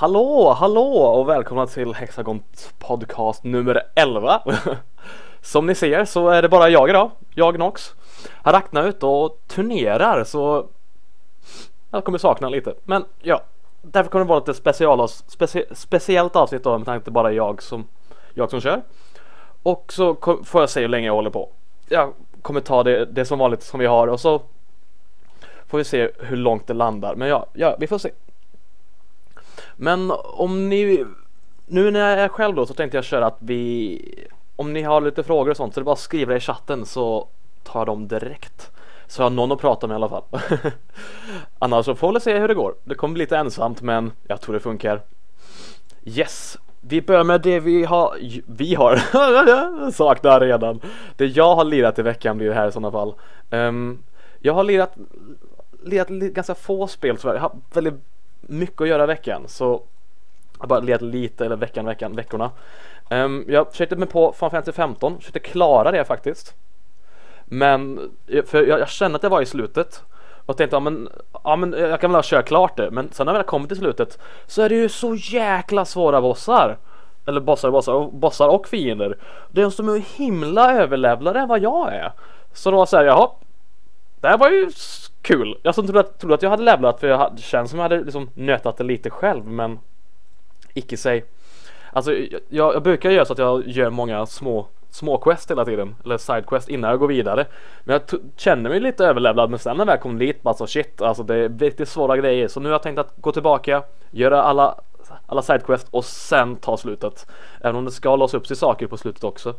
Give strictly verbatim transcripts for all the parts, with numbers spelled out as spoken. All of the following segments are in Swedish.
Hallå, hallå och välkomna till Hexagons podcast nummer elva. Som ni ser så är det bara jag idag, jag Nox. Har räknat ut och turnerar så jag kommer sakna lite. Men ja, därför kommer det vara lite special, specie, speciellt avsnitt då, med tanke på att det bara är jag som, jag som kör. Och så kom, får jag se hur länge jag håller på. Jag kommer ta det, det som vanligt som vi har och så får vi se hur långt det landar. Men ja, ja vi får se. Men om ni nu när jag är själv då så tänkte jag köra att vi, om ni har lite frågor och sånt så det är bara att skriva det i chatten så tar jag dem direkt. Så jag har någon att prata med i alla fall. Annars så får vi se hur det går. Det kommer bli lite ensamt men jag tror det funkar. Yes. Vi börjar med det vi har Vi har saknar redan. Det jag har lirat i veckan blir det här i sådana fall. um, Jag har lirat Lirat ganska få spel så jag har väldigt mycket att göra i veckan. Så jag har bara lirat lite eller veckan, veckan, veckorna. um, Jag försökte mig på Final Fantasy femton. Försökte klara det faktiskt. Men för jag, jag kände att det var i slutet och tänkte, ja men, ja men jag kan väl ha kört klart det. Men sen när jag kommit till slutet så är det ju så jäkla svåra bossar. Eller bossar, bossar, bossar och fiender. Det är som är himla överlevlade än vad jag är. Så då säger jag, jaha, det här var ju kul. Jag trodde att, trodde att jag hade levlat för jag hade, känns som jag hade liksom nötat det lite själv. Men icke sig. Alltså jag, jag brukar göra så att jag gör många små små quest hela tiden, eller side quest innan jag går vidare. Men jag t- känner mig lite överlevlad. Men sen när jag kom dit bara så shit, alltså det är riktigt svåra grejer. Så nu har jag tänkt att gå tillbaka, göra alla alla side quest och sen ta slutet. Även om det ska låsa upp sig saker på slutet också.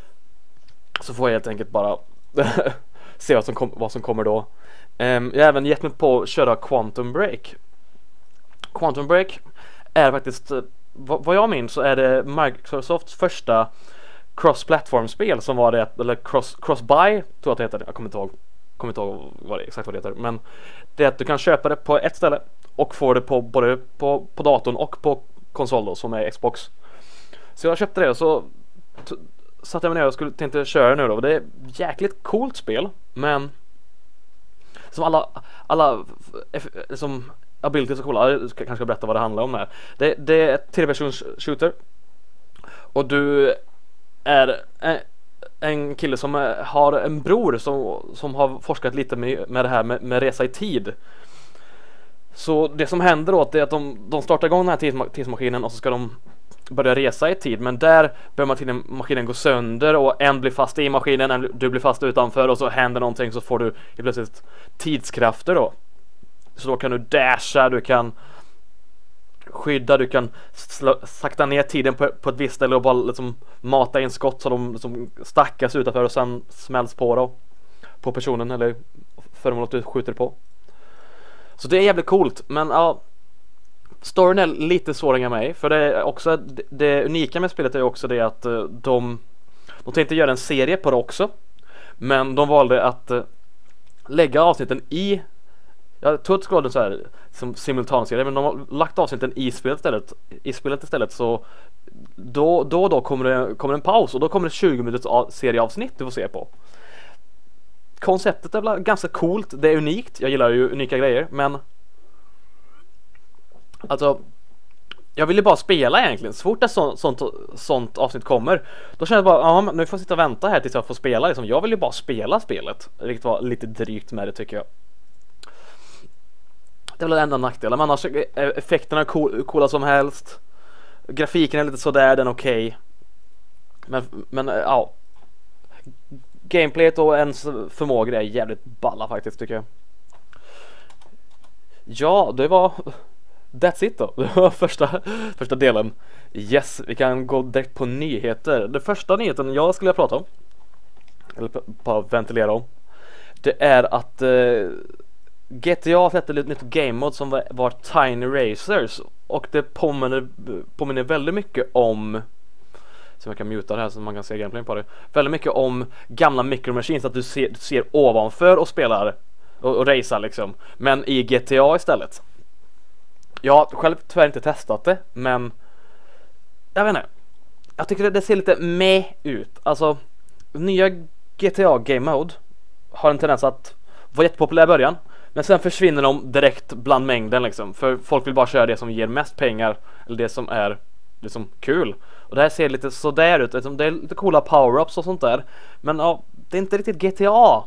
Så får jag helt enkelt bara se vad som, kom, vad som kommer då. um, Jag har även gett mig på att köra Quantum Break. Quantum Break är faktiskt, vad, vad jag minns så är det Microsofts första cross-platform-spel som var det, eller cross, cross-buy tror jag att det heter. Jag kommer inte ihåg, kommer inte ihåg vad det, exakt vad det heter. Men det är att du kan köpa det på ett ställe och få det på både på, på datorn och på konsol då, som är Xbox. Så jag köpte det och så t- satte jag mig ner och skulle tänkte köra nu då. Det är ett jäkligt coolt spel, men som alla alla som abilities och coola, jag kanske ska berätta vad det handlar om här. Det, det är ett tredjepersons shooter. Och du är en, en kille som är, har en bror som, som har forskat lite med, med det här med, med resa i tid. Så det som händer då är att de, de startar igång den här tids, tidsmaskinen och så ska de börja resa i tid. Men där börjar maskinen, maskinen gå sönder och en blir fast i maskinen, en, du blir fast utanför och så händer någonting så får du plötsligt tidskrafter då. Så då kan du dasha, du kan skydda, du kan slå, sakta ner tiden på, på ett visst ställe och bara liksom mata in skott så de liksom stackas utanför och sen smälls på då, på personen eller föremålet du skjuter på. Så det är jävligt coolt, men ja, storyn är lite svårare än mig, för det är också det, det unika med spelet är också det att de de tänkte göra en serie på det också, men de valde att lägga avsnitten i, jag tror att det skulle vara så här som simultanserie, men de har lagt avsnitten i spelet istället, i spelet istället så då då och då kommer det kommer en paus och då kommer det tjugo minuters serieavsnitt du får se på. Konceptet är ganska coolt, det är unikt. Jag gillar ju unika grejer, men alltså jag vill ju bara spela egentligen. Så fort ett sånt, sånt, sånt avsnitt kommer, då känner jag bara, ja, nu får jag sitta och vänta här tills jag får spela liksom. Jag vill ju bara spela spelet. Det var lite drygt med det tycker jag. Det är väl den enda nackdelen, men annars är effekterna cool, coola som helst. Grafiken är lite sådär, den är okej. Okay. Men, men ja, gameplayet och ens förmågor är jävligt balla faktiskt tycker jag. Ja, det var that's it då. Det var första, första delen. Yes, vi kan gå direkt på nyheter. Den första nyheten jag skulle prata om, eller bara ventilera om, det är att eh, G T A släppte ett nytt game mode som var, var Tiny Racers. Och det påminner, påminner väldigt mycket om, så jag kan muta det här så man kan se gameplay på det, väldigt mycket om gamla Micro Machines, att du ser, du ser ovanför och spelar och, och racear liksom, men i G T A istället. Jag har själv tyvärr inte testat det, men jag vet inte, jag tycker det, det ser lite meh ut. Alltså nya G T A Game Mode har en tendens att vara jättepopulär i början, Men sen försvinner de direkt bland mängden liksom. För folk vill bara köra det som ger mest pengar. Eller det som är liksom kul. Och det här ser lite sådär ut. Det är lite coola power-ups och sånt där. Men ja, det är inte riktigt G T A.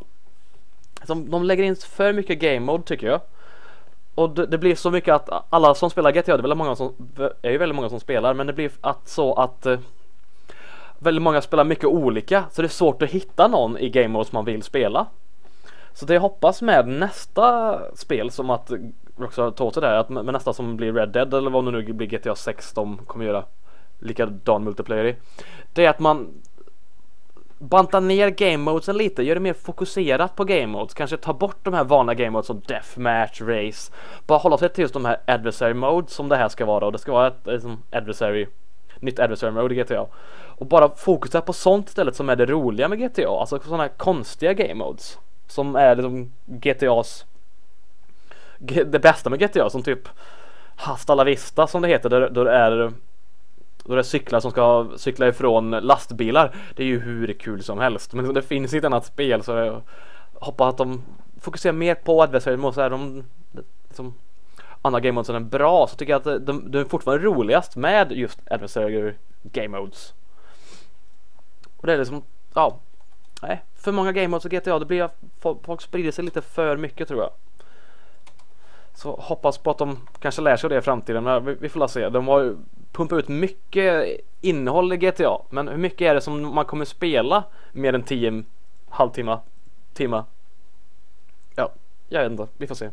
De lägger in för mycket game mode tycker jag. Och det, det blir så mycket att alla som spelar G T A, det är, väldigt många som, är ju väldigt många som spelar. Men det blir att så att eh, väldigt många spelar mycket olika. Så det är svårt att hitta någon i game mode som man vill spela. Så det jag hoppas med nästa spel, som att också ta åt det där, att med nästa som blir Red Dead eller vad nu blir G T A sex de kommer göra likadan multiplayer i, det är att man bantar ner game modesen lite, gör det mer fokuserat på game modes, kanske ta bort de här vanliga game modes som deathmatch, race, bara hålla sig till just de här adversary modes som det här ska vara, och det ska vara ett liksom, adversary nytt adversary mode i G T A, och bara fokusera på sånt istället som är det roliga med G T A, alltså sådana här konstiga game modes som är liksom G T A's det bästa med G T A, som typ Hasta la Vista som det heter, där, där det är då det är cyklar som ska cykla ifrån lastbilar. Det är ju hur kul som helst, men det finns inte annat spel, så jag hoppas att de fokuserar mer på adversary mode, så är de liksom, andra game modes är bra, så tycker jag att de, de är fortfarande roligast med just adversary game modes. Och det är liksom, ja, nej, för många game modes och G T A, det blir folk sprider sig lite för mycket tror jag. Så hoppas på att de kanske lär sig det i framtiden. Vi, vi får se. De har pumpat ut mycket innehåll i G T A, men hur mycket är det som man kommer spela mer än tio halvtimmar timmar? Ja, jag vet inte. Vi får se.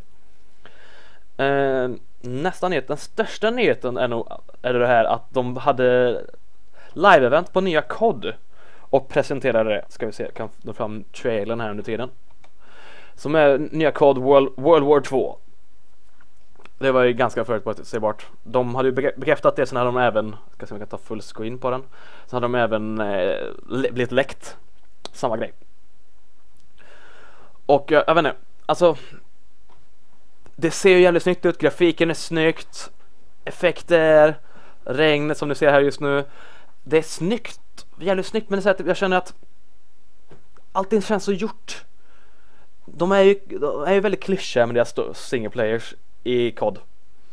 Eh, nästa nyhet, den största nyheten är nog är det här att de hade live-event på nya C O D och presenterade det. Ska vi se, kan få fram trailern här under tiden. Som är nya C O D World, World War två. Det var ju ganska förutsägbart. De hade ju bekräftat det, sen hade de även, ska se om jag kan ta full screen på den. Sen hade de även eh, blivit läckt. Samma grej. Och jag, jag vet inte, alltså det ser ju jävligt snyggt ut, grafiken är snyggt, effekter, regnet som du ser här just nu. Det är snyggt, jävligt snyggt, men det är så att jag känner att allting känns så gjort. De är ju, de är ju väldigt klyschiga med deras single players i C O D.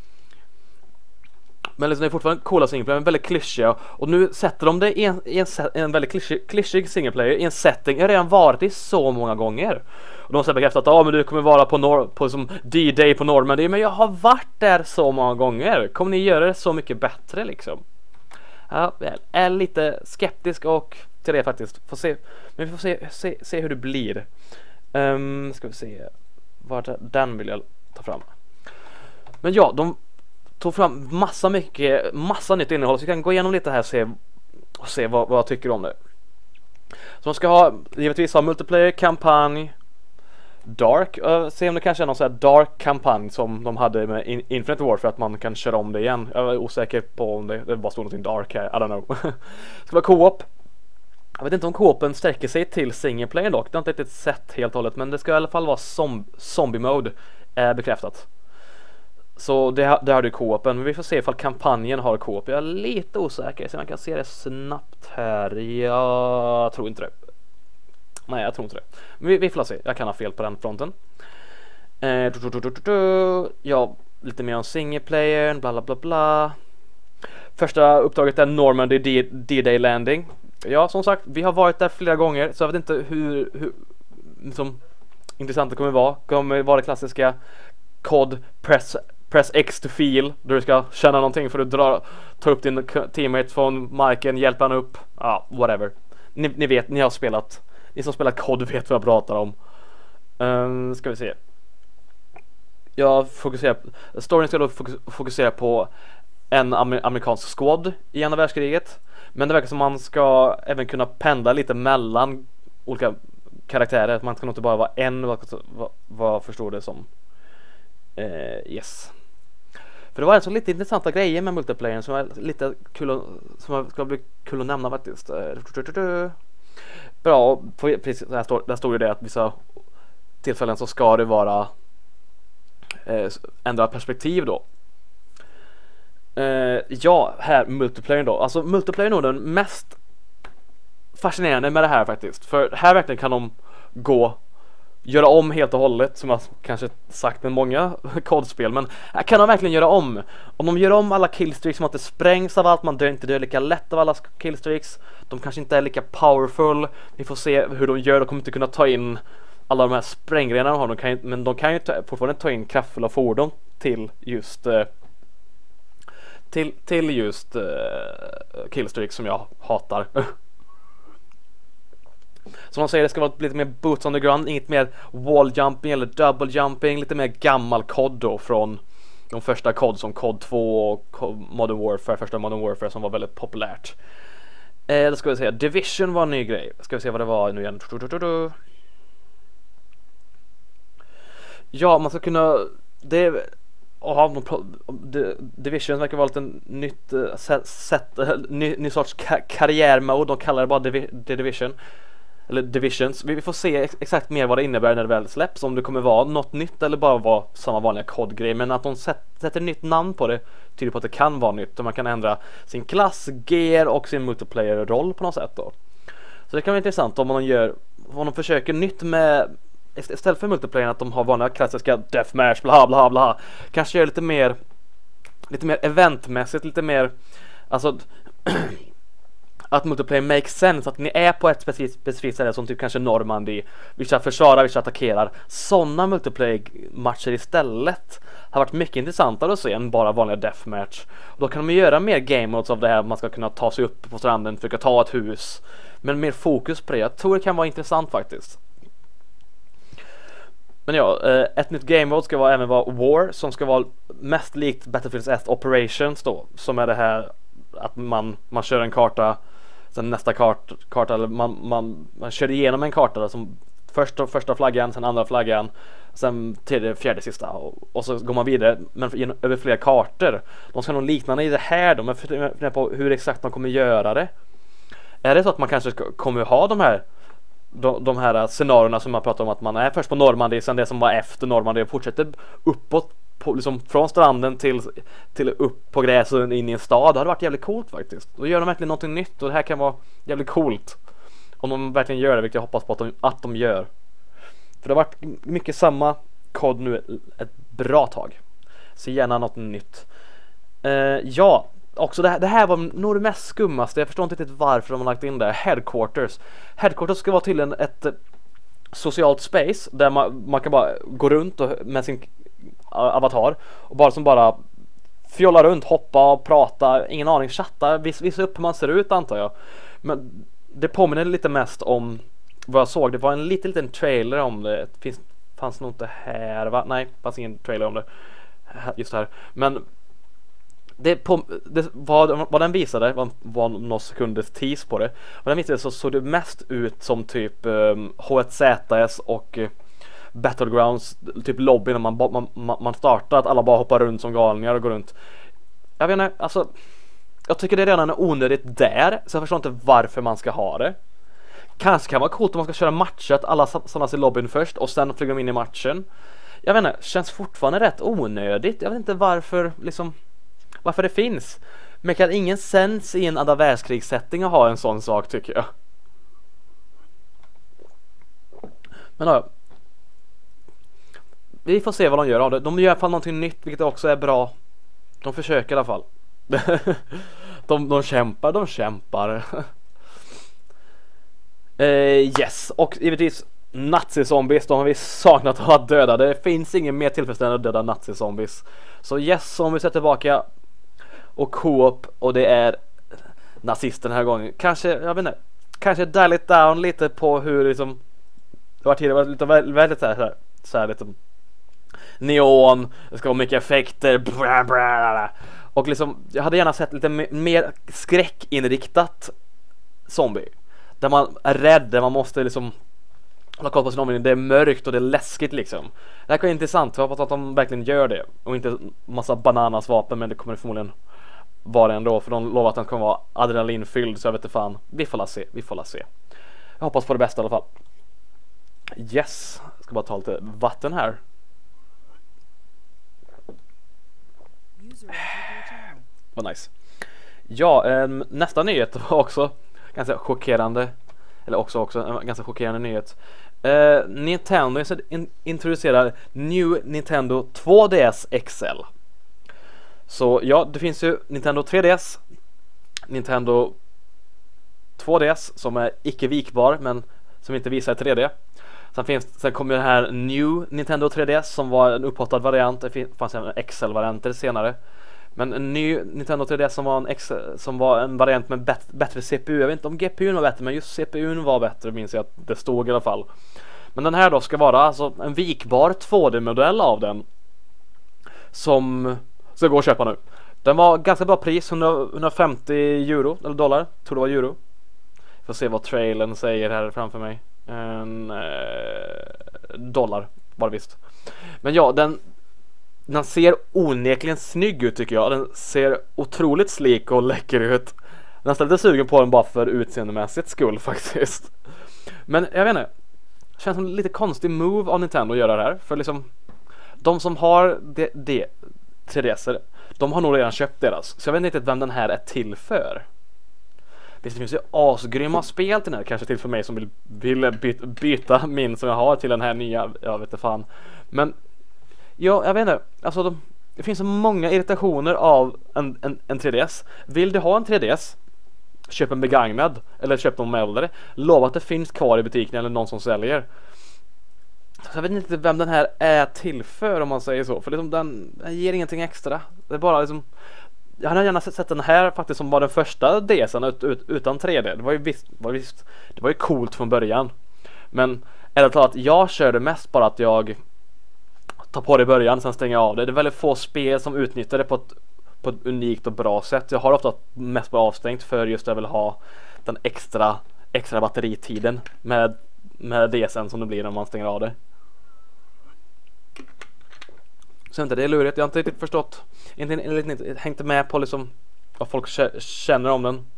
Men liksom det är fortfarande coola singleplayer, men väldigt klyschiga. Och nu sätter de det i en, i en, en väldigt klyschig, klyschig singleplayer i en setting jag har redan varit i så många gånger. Och de har bekräftat att ah, men du kommer vara på, nor- på som D-Day på Normandy. Men jag har varit där så många gånger. Kommer ni göra det så mycket bättre liksom? Ja, jag är lite skeptisk och till det faktiskt. Får se. Men vi får se, se, se hur det blir. Um, ska vi se. Vart den vill jag ta fram. Men ja, de tog fram massa mycket, massa nytt innehåll, så vi kan gå igenom lite här och se, och se vad, vad jag tycker om det. Så de ska ha, givetvis ha multiplayer, kampanj, dark, uh, se om det kanske är någon sån här dark kampanj som de hade med In- Infinite War, för att man kan köra om det igen. Jag är osäker på om det, det bara står någonting dark här, I don't know. Det ska vara co-op. Jag vet inte om co-open sträcker sig till single player dock, det har inte riktigt sett helt och hållet, men det ska i alla fall vara zom- zombie mode är bekräftat. Så det, det har du co-open, men vi får se ifall kampanjen har co-op. Jag är lite osäker, så man kan se det snabbt här. Jag tror inte det. Nej, jag tror inte det. Men vi, vi får se, jag kan ha fel på den fronten. Eh, du, du, du, du, du. Ja, lite mer om singleplayern, bla bla bla bla. Första uppdraget är Normandy D- D-Day Landing. Ja, som sagt, vi har varit där flera gånger, så jag vet inte hur, hur liksom, intressant det kommer vara. Kommer vara det klassiska C O D press Press X to feel, där du ska känna någonting för att dra, ta upp din teammate från marken, hjälpa han upp, ja, whatever. Ni, ni vet, ni har spelat, ni som spelar C O D vet vad jag pratar om. Um, ska vi se. Jag fokuserar, storyn ska då fokusera på en amer- amerikansk squad i andra världskriget, men det verkar som man ska även kunna pendla lite mellan olika karaktärer, man ska nog inte bara vara en, vad, vad, vad förstår det som. Uh, yes. För det var en så lite intressanta grejer med multiplayern som är lite kul att, som ska bli kul att nämna faktiskt. Uh, bra, precis, där, står, där står ju det att vissa tillfällen så ska det vara uh, ändra perspektiv då. Uh, ja, här multiplayern då. Alltså multiplayern är nog den mest fascinerande med det här faktiskt. För här verkligen kan de gå göra om helt och hållet, som jag kanske sagt med många kodspel, men här kan de verkligen göra om. Om de gör om alla killstreaks, som att det sprängs av allt, man dör inte dör lika lätt av alla killstreaks, de kanske inte är lika powerful, vi får se hur de gör, de kommer inte kunna ta in alla de här spränggrenarna de har, de kan ju, men de kan ju ta, fortfarande ta in kraftfulla fordon till just eh, till, till just eh, killstreaks som jag hatar. Som de säger, det ska vara lite mer boots on the ground, inget mer wall jumping eller double jumping, lite mer gammal kod då från de första kod som kod två och Modern Warfare, första Modern Warfare som var väldigt populärt. Eh, då ska vi se, Division var en ny grej. Ska vi se vad det var nu igen. Ja, man ska kunna det ja, Division verkar vara lite nytt sätt, sätt ny, ny sorts ka karriärmode, de kallar det bara Divi The Division. Eller Divisions. Vi får se ex exakt mer vad det innebär när det väl släpps. Om det kommer vara något nytt eller bara vara samma vanliga kodgrej. Men att de sätt, sätter nytt namn på det tyder på att det kan vara nytt. Och man kan ändra sin klass, gear och sin multiplayer-roll på något sätt då. Så det kan vara intressant om man gör, om de försöker nytt med, istället för multiplayer, att de har vanliga klassiska deathmatch, bla bla bla. Kanske gör lite mer, lite mer eventmässigt, lite mer, alltså att multiplayer makes sense, att ni är på ett specifikt, specifikt ställe som typ kanske Normandy, vissa försvarar, vissa attackerar. Sådana multiplayer-matcher istället har varit mycket intressantare att se än bara vanliga deathmatch. Och då kan de göra mer game modes av det här, man ska kunna ta sig upp på stranden, försöka ta ett hus, men mer fokus på det. Jag tror det kan vara intressant faktiskt. Men ja, ett nytt game mode ska vara, även vara War, som ska vara mest likt Battlefield ett Operations då, som är det här att man, man kör en karta, sen nästa kart, karta, eller man, man, man kör igenom en karta då, som första, första flaggan, sen andra flaggan, sen tredje, fjärde, sista, och, och så går man vidare, men genom, över flera kartor. De ska nog liknande i det här då, men jag funderar på hur exakt man kommer göra det. Är det så att man kanske ska, kommer ha de här de, de här scenarierna som man pratar om, att man är först på Normandy, sen det som var efter Normandy och fortsätter uppåt på, liksom från stranden till, till upp på gräset in i en stad. Det hade varit jävligt coolt faktiskt. Då gör de verkligen någonting nytt, och det här kan vara jävligt coolt om de verkligen gör det, vilket jag hoppas på att de, att de gör. För det har varit mycket samma kod nu ett bra tag. Så gärna något nytt. Uh, ja, också det här, det här var nog det mest skummaste. Jag förstår inte riktigt varför de har lagt in det. Headquarters. Headquarters ska vara tydligen ett socialt space där man, man kan bara gå runt och, med sin avatar och bara som bara fjolla runt, hoppa och prata, ingen aning, chatta, vis, visa upp hur man ser ut antar jag. Men det påminner lite mest om vad jag såg. Det var en liten liten trailer om det. Det finns, fanns nog inte här, va? Nej, det fanns ingen trailer om det just här. Men det, på, det vad, vad den visade var, var några sekunders tease på det. Vad den visade så såg det mest ut som typ um, H ett Z S och uh, Battlegrounds, typ lobby när man, man, man startar, att alla bara hoppar runt som galningar och går runt. Jag vet inte, alltså jag tycker det redan är onödigt där, så jag förstår inte varför man ska ha det. Kanske kan vara coolt om man ska köra matcher, att alla samlas i lobbyn först och sen flyger de in i matchen. Jag vet inte, känns fortfarande rätt onödigt. Jag vet inte varför liksom varför det finns. Men kan ingen sens i en andra världskrigssättning att ha en sån sak, tycker jag. Men ja, vi får se vad de gör av det. De gör i alla fall någonting nytt, vilket också är bra. De försöker i alla fall. de, de kämpar, de kämpar. uh, yes, och givetvis nazi-zombies, de har vi saknat att ha döda. Det finns ingen mer tillfredsställande att döda nazi-zombies. Så yes, zombies är tillbaka. Och co-op, och det är nazister den här gången. Kanske, jag vet inte, kanske dial it down lite på hur liksom det var tidigare, lite väldigt så här, så här lite neon, det ska vara mycket effekter, bra, bra, och liksom jag hade gärna sett lite mer skräckinriktat zombie, där man är rädd, där man måste liksom hålla koll på sin omgivning, det är mörkt och det är läskigt liksom. Det här kan vara intressant, jag hoppas att de verkligen gör det och inte massa bananas vapen, men det kommer förmodligen vara det ändå, för de lovar att den kommer vara adrenalinfylld, så jag vet inte fan, vi får la se, vi får la se. Jag hoppas på det bästa i alla fall. Yes, jag ska bara ta lite vatten här. Vad nice. Ja, eh, nästa nyhet var också ganska chockerande. Eller också också en ganska chockerande nyhet. Uh, Nintendo in- introducerar New Nintendo två D S X L. Så ja, det finns ju Nintendo tre D S, Nintendo två D S som är icke vikbar men som inte visar tre D. Sen, finns, sen kommer det här New Nintendo tre D S som var en upphottad variant. Det fanns en X L-varianter senare. Men en ny Nintendo tre D S som var en, X, som var en variant med bet, bättre C P U. Jag vet inte om G P U var bättre, men just C P U var bättre, minns jag att det stod i alla fall. Men den här då ska vara alltså en vikbar två D-modell av den som ska gå att köpa nu. Den var ganska bra pris, hundra, hundrafemtio euro eller dollar, tror det var euro. Får se vad trailern säger här framför mig. En eh, dollar var det visst. Men ja, den den ser onekligen snygg ut tycker jag. Den ser otroligt slik och läcker ut. Den är lite sugen på den bara för utseendemässigt skull faktiskt. Men jag vet inte. Det känns som en lite konstig move av Nintendo att göra det här. För liksom de som har det, det tre D S-er, de har nog redan köpt deras. Så jag vet inte riktigt vem den här är till för. Det finns ju asgrymma spel till den här. Kanske till för mig som vill, vill byta, byta min som jag har till den här nya. Jag vet inte fan. Men ja, jag vet inte. Alltså de, det finns så många irritationer av en, en, en tre D S. Vill du ha en tre D S, köp en begagnad eller köp någon äldre. Lova att det finns kvar i butiken eller någon som säljer. Så jag vet inte vem den här är till för, om man säger så. För liksom den, den ger ingenting extra. Det är bara liksom, jag hade gärna sett den här faktiskt som var den första D S:en ut, ut, utan tre D. Det var ju visst, var visst, det var ju coolt från början. Men ärligt talat, jag körde mest bara att jag tar på det i början, sen stänger jag av det. Det är väldigt få spel som utnyttjar det på ett, på ett unikt och bra sätt. Jag har ofta mest bara avstängt för just att jag vill ha den extra, extra batteritiden med, med D S:en som det blir när man stänger av det. Så inte det är lurigt. Jag har inte riktigt förstått, inte, inte, inte hängt med på liksom vad folk känner om den.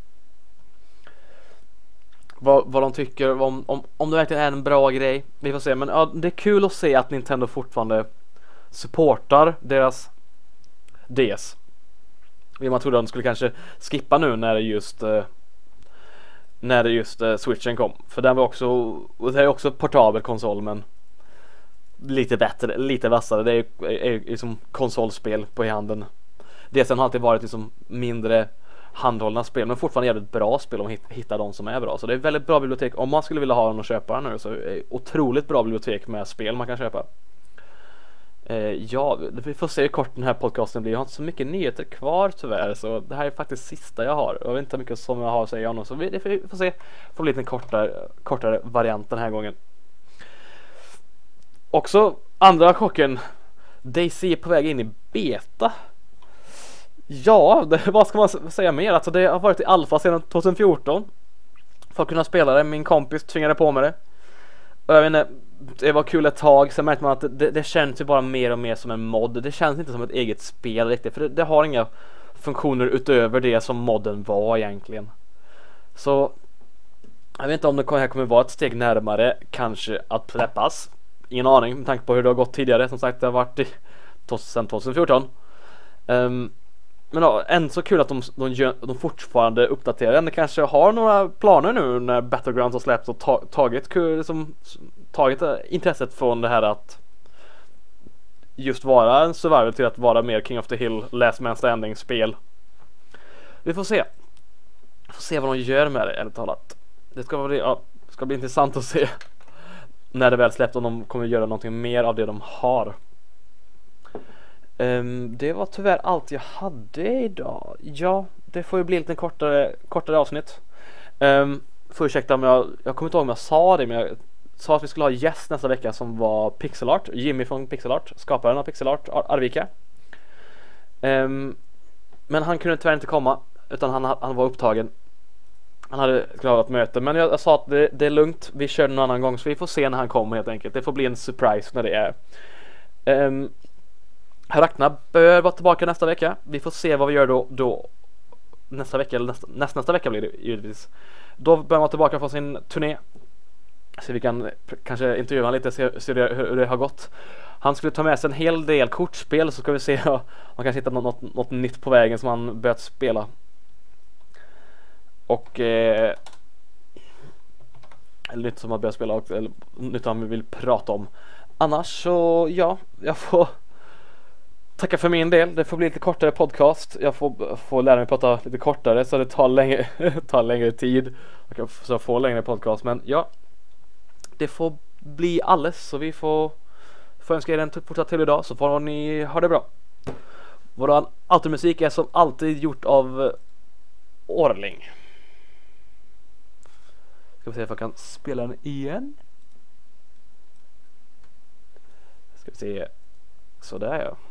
Vad, vad de tycker om, om, om det verkligen är en bra grej. Vi får se. Men ja, det är kul att se att Nintendo fortfarande supportar deras D S. Man trodde att de skulle kanske skippa nu när det just uh, när det just uh, Switchen kom. För den var också, och det är också portabel konsol, men lite bättre, lite vassare. Det är ju liksom konsolspel på i handen. D S:en har alltid varit liksom mindre handhållna spel, men fortfarande jävligt bra spel om man hittar de som är bra. Så det är ett väldigt bra bibliotek. Om man skulle vilja ha den och köpa den nu, så är det otroligt bra bibliotek med spel man kan köpa. Eh, ja, vi får se hur kort den här podcasten blir. Jag har inte så mycket nyheter kvar tyvärr, så det här är faktiskt sista jag har. Jag vet inte hur mycket som jag har att säga om, så vi, vi får se. Det får bli en kortare, kortare variant den här gången. Också andra chocken. DayZ är på väg in i beta. Ja, det, vad ska man säga mer? Alltså det har varit i alfa sedan tjugo fjorton. För att kunna spela det. Min kompis tvingade på mig det. Och jag vet inte, det var kul ett tag. Sen märkte man att det, det känns ju bara mer och mer som en mod. Det känns inte som ett eget spel riktigt. För det, det har inga funktioner utöver det som modden var egentligen. Så jag vet inte om det här kommer vara ett steg närmare kanske att släppas. Ingen aning med tanke på hur det har gått tidigare. Som sagt, det har varit i, sedan tjugo fjorton. Um, Men ja, än så kul att de, de, gör, de fortfarande uppdaterar den. De kanske har några planer nu när Battlegrounds har släppts och ta, tagit, liksom, tagit intresset från det här att just vara en survival till att vara mer King of the Hill, Last Man Standing spel. Vi får se. Vi får se vad de gör med det, ärligt talat. Det ska bli, ja, det ska bli intressant att se när det väl släpps, om de kommer göra någonting mer av det de har. Um, det var tyvärr allt jag hade idag. Ja, det får ju bli lite kortare, kortare avsnitt. Um, får ursäkta om jag, jag kommer inte ihåg om jag sa det, men jag sa att vi skulle ha gäst nästa vecka som var Pixelart. Jimmy från Pixelart, skaparen av Pixelart, Ar- Arvika. Um, men han kunde tyvärr inte komma, utan han, han var upptagen. Han hade klarat möte, men jag, jag sa att det, det är lugnt. Vi kör någon annan gång, så vi får se när han kommer helt enkelt. Det får bli en surprise när det är. Um, Harakna bör vara tillbaka nästa vecka. Vi får se vad vi gör då, då nästa vecka, eller nästa, nästa, nästa vecka blir det givetvis. Då bör man vara tillbaka från sin turné. Så vi kan kanske intervjua honom lite, se, se hur, hur det har gått. Han skulle ta med sig en hel del kortspel, så ska vi se om man kan hitta något, något, något nytt på vägen som han börjat spela. Och eh, eller nytt som man börjar spela också, eller nytt som vi vill prata om. Annars så, ja, jag får tacka för min del. Det får bli lite kortare podcast. Jag får, får lära mig prata lite kortare så det tar längre, tar längre tid. Så jag får längre podcast. Men ja, det får bli alles. Så vi får, får önska er en fortsatt till idag. Så får ni ha det bra. Våran automusik är som alltid gjort av Orling. Ska vi se om jag kan spela den igen. Ska vi se. Så där ja.